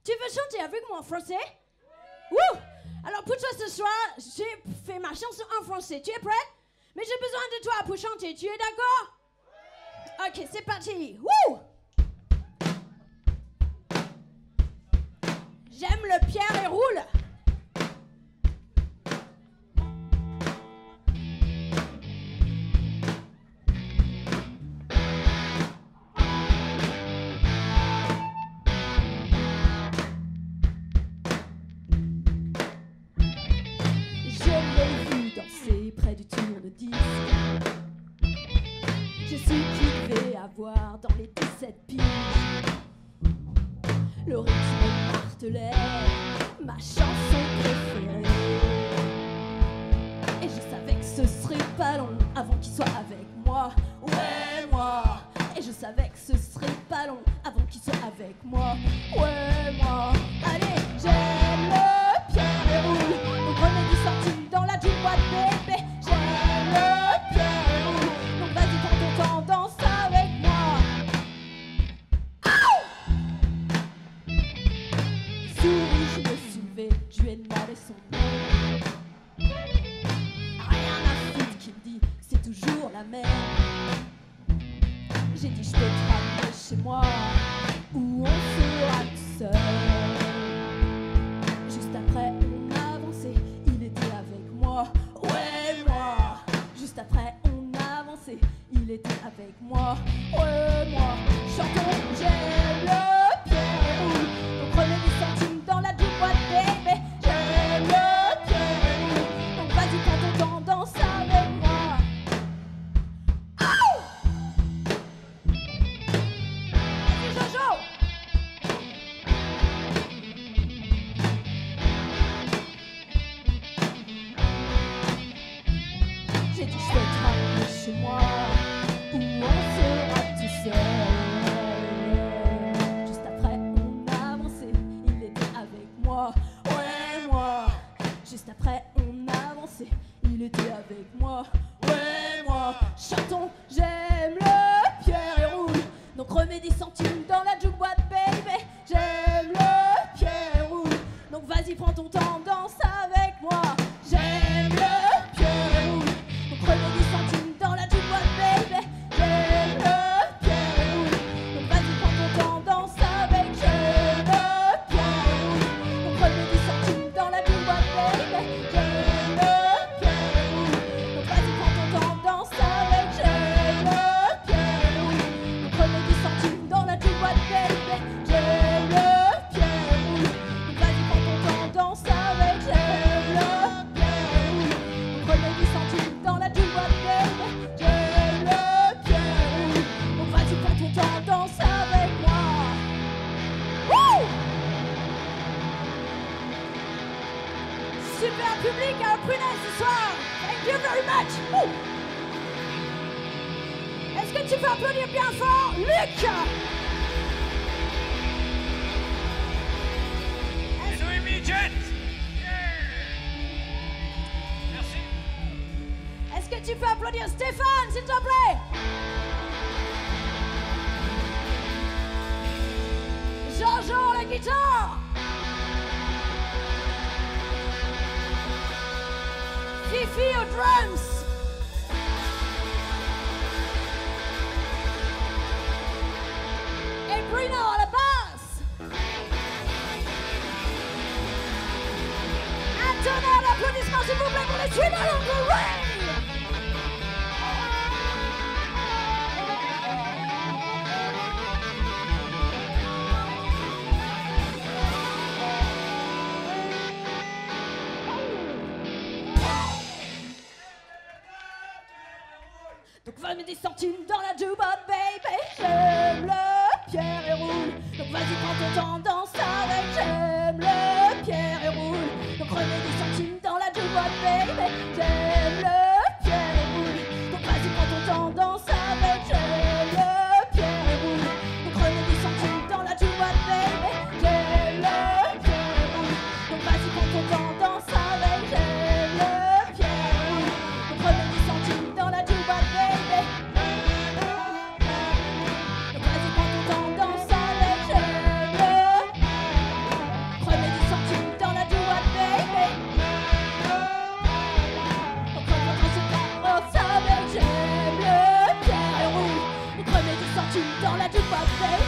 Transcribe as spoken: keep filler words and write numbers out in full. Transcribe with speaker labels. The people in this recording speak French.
Speaker 1: Tu veux chanter avec moi en français? Wouh! Alors pour toi ce soir, j'ai fait ma chanson en français. Tu es prêt? Mais j'ai besoin de toi pour chanter. Tu es d'accord? Ok, c'est parti. Wouh! J'aime le pierre et roule.
Speaker 2: Dans les dix-sept piges, le rythme martelait ma chanson préférée. Et je savais que ce serait pas long avant qu'il soit avec moi. Ouais, moi. Et je savais que ce serait pas long avant qu'il soit avec moi. Ouais, moi. Allez, j'aime le pierre et roule. Donc remets dix centimes dans la boîte, bébé. J'aime le pierre et roule. Donc vas-y, prends ton temps, danse avec moi. Je me soulevais, je lui ai demandé son nom. Rien à foutre qu'il me dit, c'est toujours la même. J'ai dit je peux te ramener chez moi, où on sera tout seul. Juste après on a avancé, il était avec moi. Ouais moi. Juste après on a avancé, il était avec moi. Ouais moi. Chantons, j'aime le pierre et roule. Donc prenez des centimes dans la boîte, bébé. J'aime le pierre et roule. Donc vas-y, prends ton temps, danse avec moi. Oh! Vas-y, Jojo. J'ai dit je vais te ramener chez moi, où on sera tout seul. Juste après on a avancé, il était avec moi. Ouais moi. Juste après on a avancé, il était avec moi. Ouais moi. Chantons, j'aime le pierre et roule. Donc remets des centimes dans la boîte, baby. J'aime le pierre et roule. Donc vas-y, prends ton temps, danse avec moi. J'aime le pierre et roule. Donc remets des centimes dans la boîte, baby. J'aime le pierre et roule. Donc vas-y, prends ton temps, danse avec. J'aime le pierre et roule. Donc remets des centimes dans la boîte, baby. J'aime le pierre et roule. Donc vas-y, prends ton temps, danse avec. J'aime le pierre et roule. Donc remets des centimes dans la boîte, baby. J'aime le pierre et roule. Donc vas-y, prends ton temps, danse avec. J'aime le pierre et roule. Donc remets des centimes dans la boîte, baby. J'aime le pierre et roule. Donc vas-y, prends ton temps, danse avec moi. Wouh!
Speaker 1: Super public à Prunelle ce soir. Thank you very much. Wouh! Est-ce que tu peux applaudir bien fort, Luc?
Speaker 3: Les Noémie Jet. Merci.
Speaker 1: Est-ce que tu peux applaudir Stéphane, s'il te plaît? Jojo, la guitare. Fifi aux drums. Et Bruno à la basse. Un tonnerre d'applaudissements, s'il vous plaît, pour les Three Ball on the Rain.
Speaker 2: Donc vingt des centimes dans la boîte, baby. J'aime le pierre et roule. Donc vas-y, prends ton temps, danse avec. J'aime le pierre et roule. Donc remets des centimes dans la boîte, baby. J'aime le pierre et roule. Donc vas-y, prends ton temps, danse avec. J'aime le pierre et roule. Donc remets des centimes dans la boîte, baby. J'aime le pierre et roule. Donc vas-y, prends ton temps, danse avec. J'aime le pierre et roule. Donc remets des centimes dans la boîte, baby. Donc vas-y, prends ton temps, danse avec. J'aime le tout pas fait.